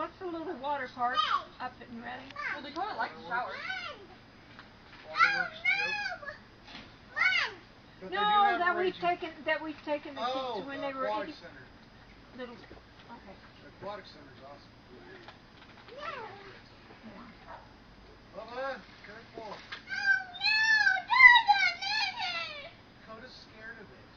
What's the little water park up and ready? Well, Dakota likes to shower. No, that we've taken the kids when they were aquatic center. Little. Okay. The aquatic center's awesome. Yeah. Bubba, careful. Dakota's scared of this.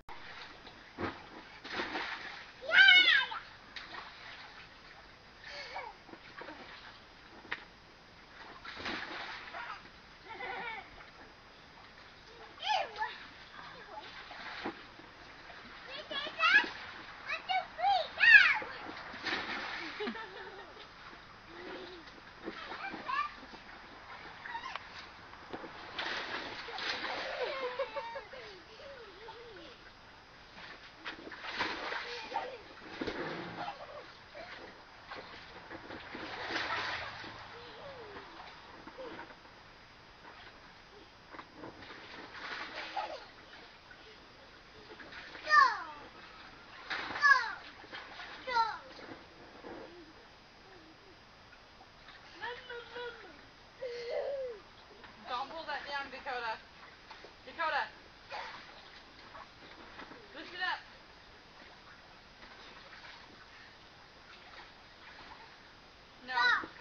Don't pull that down, Dakota. Dakota. Lift it up. No.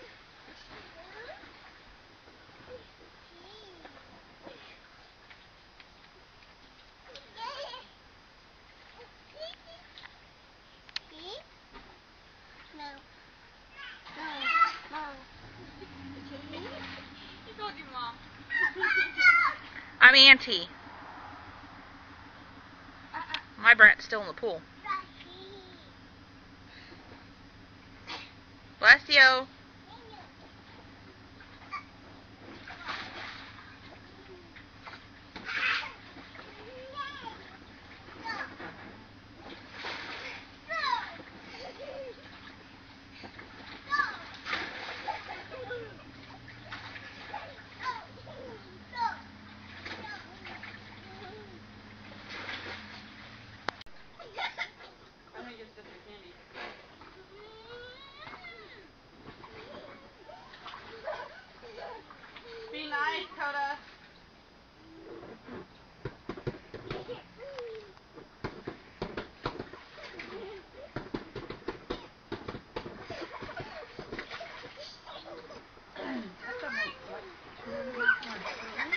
He told you, Mom. I'm Auntie. My Brent's still in the pool. Bless you. I'm gonna get stuff in candy. Be nice, Coda. That's almost like 2.5 months, really?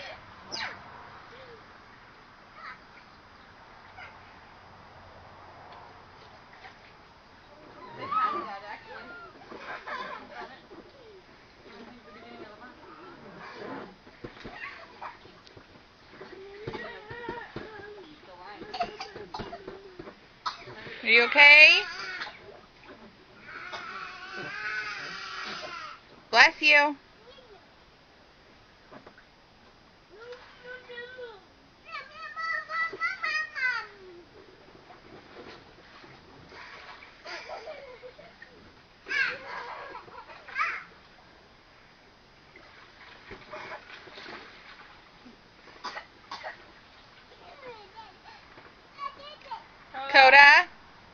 They had that actually. On it. I think the beginning of the month. The line. Are you okay? Bless you. Coda.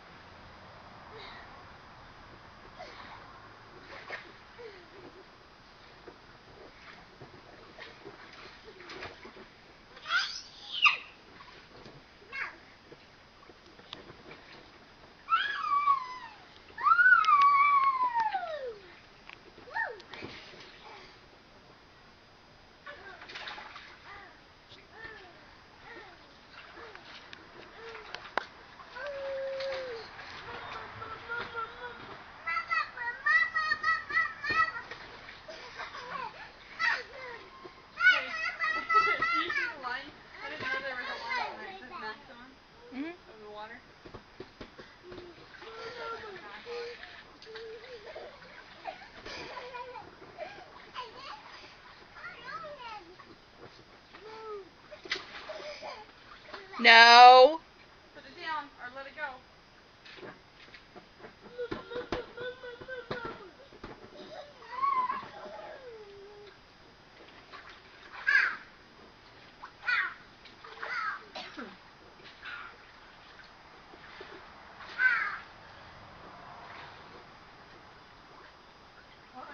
Of the water. No. Put it down or let it go.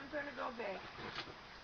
gonna go big.